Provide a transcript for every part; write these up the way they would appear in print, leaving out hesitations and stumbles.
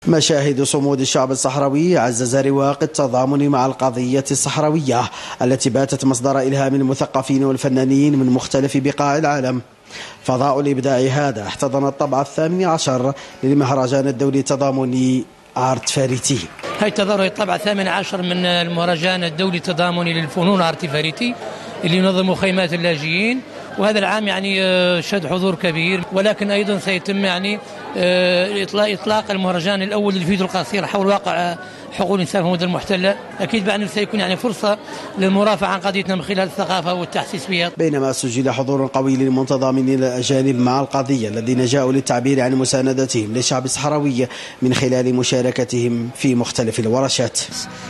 مشاهد صمود الشعب الصحراوي عزز رواق التضامن مع القضية الصحراوية التي باتت مصدر إلهام المثقفين والفنانين من مختلف بقاع العالم. فضاء الإبداع هذا احتضن الطبع 18 للمهرجان الدولي التضامني آرت فاريتي. هاي تظهر الطبع 18 من المهرجان الدولي التضامني للفنون آرت فاريتي اللي ينظم خيمات اللاجئين، وهذا العام يعني شهد حضور كبير، ولكن أيضا سيتم يعني إطلاق المهرجان الأول للفيديو القصير حول واقع حقوق الإنسان في المدن المحتلة. أكيد بأنه سيكون يعني فرصة للمرافعة عن قضيتنا من خلال الثقافة والتحسيس بها. بينما سجل حضور قوي للمتضامنين الأجانب مع القضية الذين جاءوا للتعبير عن مساندتهم للشعب الصحراوي من خلال مشاركتهم في مختلف الورشات.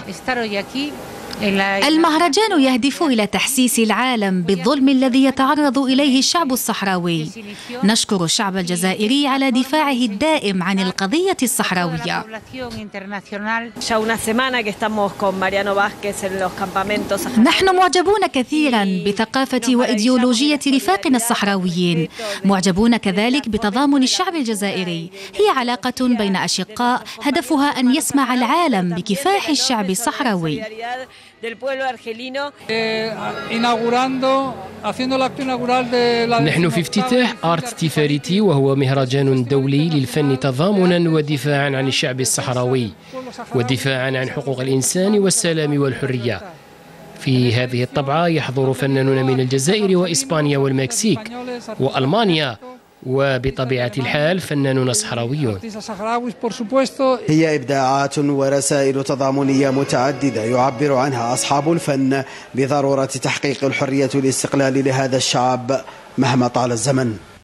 المهرجان يهدف إلى تحسيس العالم بالظلم الذي يتعرض إليه الشعب الصحراوي. نشكر الشعب الجزائري على دفاعه الدائم عن القضية الصحراوية. نحن معجبون كثيرا بثقافة وإيديولوجية رفاقنا الصحراويين، معجبون كذلك بتضامن الشعب الجزائري. هي علاقة بين أشقاء هدفها أن يسمع العالم بكفاح الشعب الصحراوي. نحن في افتتاح آرت تيفاريتي، وهو مهرجان دولي للفن تضامنا ودفاعا عن الشعب الصحراوي ودفاعا عن حقوق الإنسان والسلام والحرية. في هذه الطبعة يحضر فنانون من الجزائر وإسبانيا والمكسيك وألمانيا، وبطبيعة الحال فنانون صحراويون. هي إبداعات ورسائل تضامنية متعددة يعبر عنها أصحاب الفن بضرورة تحقيق الحرية والاستقلال لهذا الشعب مهما طال الزمن.